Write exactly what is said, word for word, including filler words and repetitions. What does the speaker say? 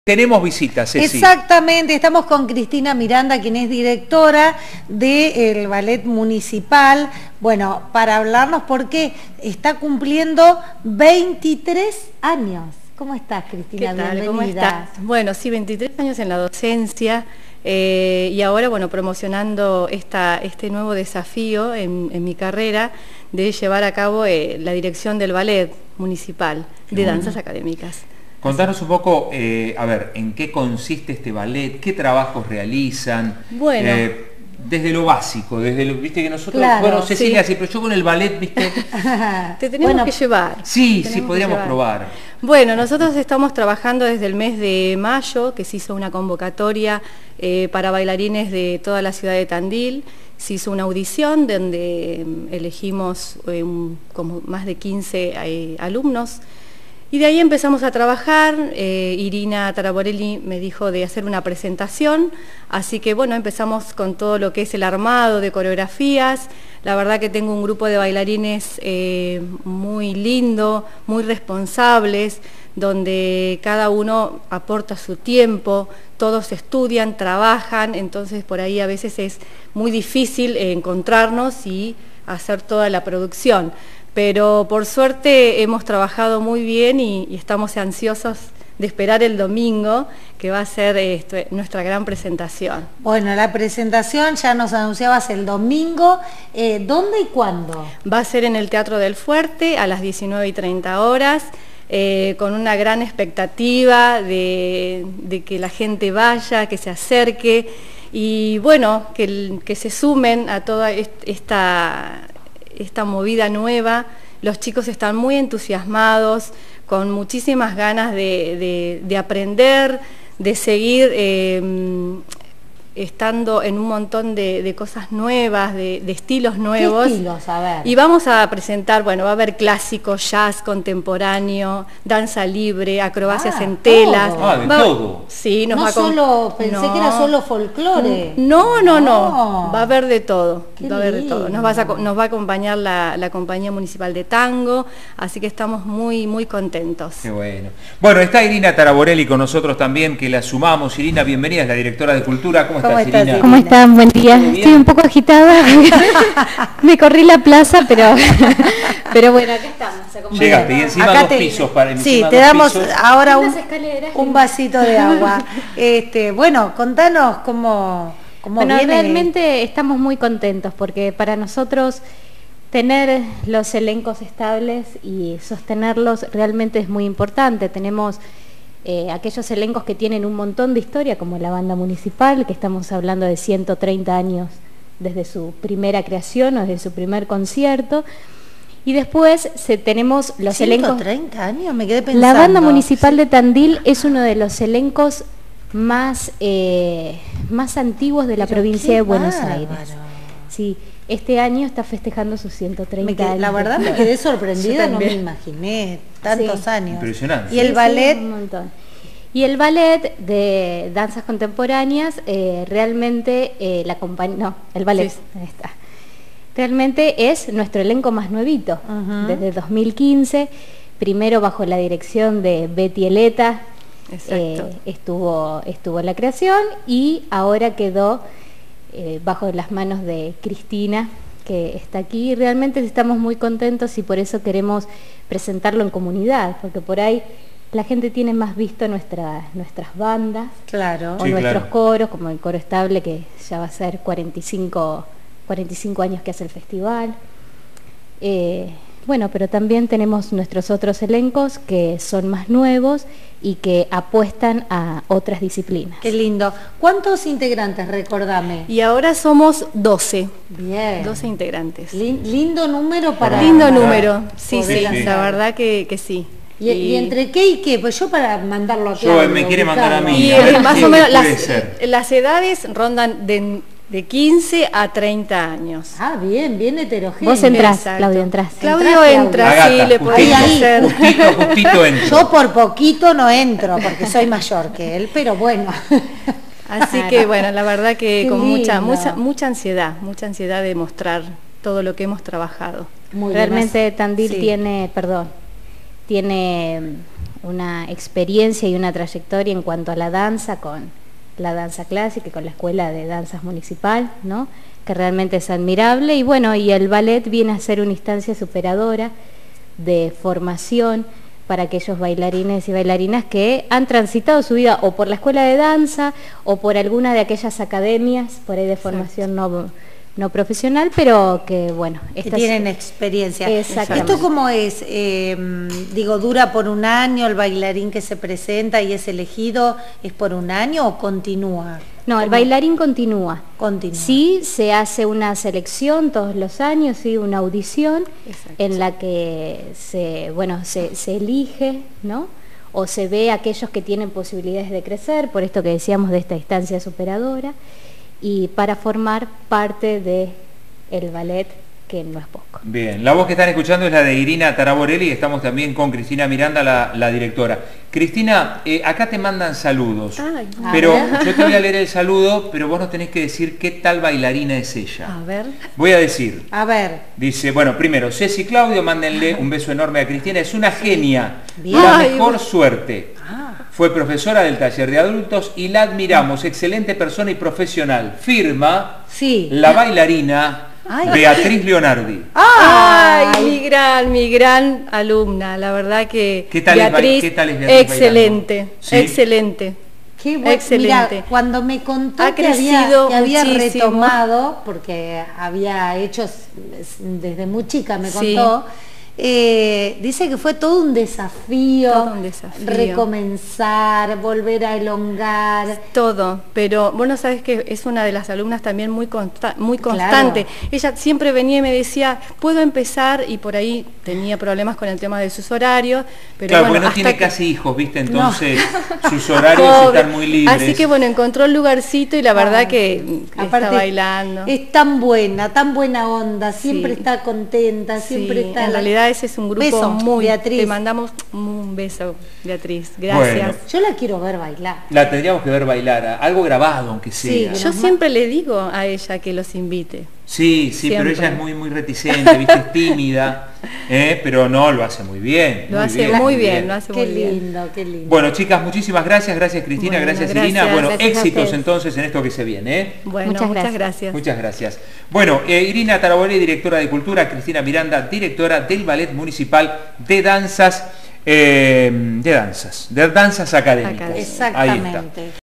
Tenemos visitas, Ceci. Exactamente, estamos con Cristina Miranda, quien es directora del Ballet Municipal, bueno, para hablarnos porque está cumpliendo veintitrés años. ¿Cómo estás, Cristina? ¿Qué tal? Bienvenida. ¿Cómo estás? Bueno, sí, veintitrés años en la docencia eh, y ahora, bueno, promocionando esta, este nuevo desafío en, en mi carrera de llevar a cabo eh, la dirección del Ballet Municipal de Danzas Académicas. Contanos un poco, eh, a ver, ¿en qué consiste este ballet? ¿Qué trabajos realizan? Bueno. Eh, desde lo básico, desde lo, viste que nosotros, Claro, bueno, Cecilia, sí. sí, pero yo con el ballet, viste. Te tenemos Bueno, que llevar. Sí, Tenemos sí, que podríamos llevar. probar. Bueno, nosotros estamos trabajando desde el mes de mayo, que se hizo una convocatoria eh, para bailarines de toda la ciudad de Tandil. Se hizo una audición donde eh, elegimos eh, un, como más de quince eh, alumnos. Y de ahí empezamos a trabajar, eh, Irina Taraborelli me dijo de hacer una presentación, así que bueno, empezamos con todo lo que es el armado de coreografías. La verdad que tengo un grupo de bailarines eh, muy lindo, muy responsables, donde cada uno aporta su tiempo, todos estudian, trabajan, entonces por ahí a veces es muy difícil eh, encontrarnos y hacer toda la producción. Pero por suerte hemos trabajado muy bien y, y estamos ansiosos de esperar el domingo, que va a ser este, nuestra gran presentación. Bueno, la presentación ya nos anunciabas el domingo. Eh, ¿Dónde y cuándo? Va a ser en el Teatro del Fuerte a las diecinueve y treinta horas, eh, con una gran expectativa de, de que la gente vaya, que se acerque y bueno, que, que se sumen a toda esta... esta movida nueva. Los chicos están muy entusiasmados, con muchísimas ganas de, de, de aprender, de seguir eh, estando en un montón de, de cosas nuevas, de, de estilos nuevos. ¿Qué estilos? A ver. Y vamos a presentar, bueno, va a haber clásico, jazz, contemporáneo, danza libre, acrobacias Ah, en telas. todo. Ah, de Va- todo. Sí, nos no va a com- solo, pensé No. que era solo folclore. No, no, no, No. va a haber de todo, Qué va a haber de todo. Nos, vas a co- lindo. nos va a acompañar la, la Compañía Municipal de Tango, así que estamos muy, muy contentos. Qué bueno. Bueno, está Irina Taraborelli con nosotros también, que la sumamos. Irina, bienvenida, es la directora de Cultura. ¿Cómo, ¿Cómo estás, estás, Irina? Irina? ¿Cómo están? Buen día. ¿Todo bien? Estoy un poco agitada. Me corrí la plaza, pero, pero bueno, acá estamos. Llegaste, y encima Acá dos te- pisos para Sí, encima te dos damos pisos. ahora un, Unas escaleras. un vasito de agua. Este, bueno, contanos cómo, cómo Bueno, viene. realmente estamos muy contentos porque para nosotros tener los elencos estables y sostenerlos realmente es muy importante. Tenemos eh, aquellos elencos que tienen un montón de historia, como la Banda Municipal, que estamos hablando de ciento treinta años desde su primera creación o desde su primer concierto. Y después se, tenemos los elencos... ciento treinta años, me quedé pensando. La Banda Municipal de Tandil es uno de los elencos más, eh, más antiguos de la Pero provincia qué de Buenos bárbaro. Aires. Sí, este año está festejando sus ciento Me treinta quedé- años. la verdad me quedé sorprendida, Yo no me también. imaginé tantos Sí. años. Impresionante. Y el Sí, ballet, sí, un montón. Y el ballet de danzas contemporáneas, eh, realmente eh, la compañía, no, el ballet, Sí. ahí está. Realmente es nuestro elenco más nuevito, Ujú. desde dos mil quince, primero bajo la dirección de Betty Eleta, Exacto. eh, estuvo, estuvo en la creación y ahora quedó eh, bajo las manos de Cristina, que está aquí. Realmente estamos muy contentos y por eso queremos presentarlo en comunidad, porque por ahí la gente tiene más visto nuestra, nuestras bandas claro. o Sí, nuestros claro. coros, como el coro estable, que ya va a ser cuarenta y cinco, cuarenta y cinco años que hace el festival. Eh, bueno, pero también tenemos nuestros otros elencos que son más nuevos y que apuestan a otras disciplinas. Qué lindo. ¿Cuántos integrantes, recordame? Y ahora somos doce, Bien. doce integrantes. Lin- lindo número para... Lindo para número, sí, poder sí, hacer. la verdad que, que sí. ¿Y, y entre qué y qué? Pues yo para mandarlo a Yo, Claudio, me quiere mandar a ubicarlo. mí. Y a ver, eh, más ¿qué o menos puede las, ser? las edades rondan de, de quince a treinta años. Ah, bien, bien heterogéneo. Vos entrás, Exacto. Claudio, entrás. Claudio Entrás, entra, Agata, sí, le justito, podemos ahí, hacer. Justito, justito entro. Yo por poquito no entro, porque soy mayor que él, pero bueno. Así que bueno, la verdad que Qué con mucha, lindo. mucha, mucha ansiedad, mucha ansiedad de mostrar todo lo que hemos trabajado. Muy bien, Realmente más- Tandil sí. tiene, perdón, tiene una experiencia y una trayectoria en cuanto a la danza con la danza clásica y con la Escuela de Danzas Municipal, ¿no? Que realmente es admirable. Y bueno, y el ballet viene a ser una instancia superadora de formación para aquellos bailarines y bailarinas que han transitado su vida o por la escuela de danza o por alguna de aquellas academias por ahí de formación no, no profesional, pero que bueno, que tienen experiencia. Exactamente. ¿Esto cómo es? Eh, digo, ¿dura por un año el bailarín que se presenta y es elegido? ¿Es por un año o continúa? No, el bailarín continúa. Continúa. Sí, se hace una selección todos los años, sí, una audición. Exacto. En la que se, bueno, se, se elige, ¿no? O se ve a aquellos que tienen posibilidades de crecer, por esto que decíamos de esta instancia superadora, y para formar parte de el ballet, que no es poco. Bien, la voz que están escuchando es la de Irina Taraborelli y estamos también con Cristina Miranda, la, la directora. Cristina, eh, acá te mandan saludos, Ay, pero yo te voy a leer el saludo, pero vos nos tenés que decir qué tal bailarina es ella. A ver. Voy a decir. A ver. Dice, bueno, primero, Ceci Claudio, mándenle un beso enorme a Cristina, es una genia, Bien. la Ay, mejor vos... suerte. Ah. Fue profesora del taller de adultos y la admiramos, excelente persona y profesional. Firma, sí. la bailarina Ay. Beatriz Leonardi. ¡Ay! Ay, mi gran, mi gran alumna, la verdad que ¿Qué tal Beatriz, es, ¿qué tal es Beatriz excelente, ¿Sí? excelente. Qué bueno. Excelente. Mirá, cuando me contó ha que había, que había muchísimo. retomado, porque había hecho desde muy chica, me contó, sí. Eh, dice que fue todo un desafío, todo un desafío, recomenzar, volver a elongar. Todo, pero bueno, sabes que es una de las alumnas también muy, consta muy constante. Claro. Ella siempre venía y me decía, puedo empezar, y por ahí tenía problemas con el tema de sus horarios. Pero claro, bueno, porque no hasta tiene que... casi hijos, ¿viste? Entonces no. sus horarios Pobre. están muy libres. Así que bueno, encontró el lugarcito y la verdad ah, que aparte, está bailando. Es tan buena, tan buena onda, siempre sí. está contenta, siempre sí, está... En realidad ese es un grupo beso, muy... Beatriz. Te mandamos un beso, Beatriz. Gracias. Bueno, yo la quiero ver bailar. La tendríamos que ver bailar, algo grabado aunque sea. Sí, yo siempre le digo a ella que los invite. Sí, sí, siempre. Pero ella es muy muy reticente, ¿viste? Es tímida, ¿eh? Pero no, lo hace muy bien. Lo muy hace bien, muy muy bien, bien, lo hace qué muy bien. lindo, qué lindo. Bueno, chicas, muchísimas gracias, gracias Cristina, bueno, gracias, gracias Irina. Bueno, gracias éxitos entonces en esto que se viene, ¿eh? Bueno, muchas, muchas gracias. gracias. Muchas gracias. Bueno, eh, Irina Taraborelli, directora de Cultura, Cristina Miranda, directora del Ballet Municipal de Danzas, eh, de Danzas, de Danzas Académicas. Exactamente. Ahí está.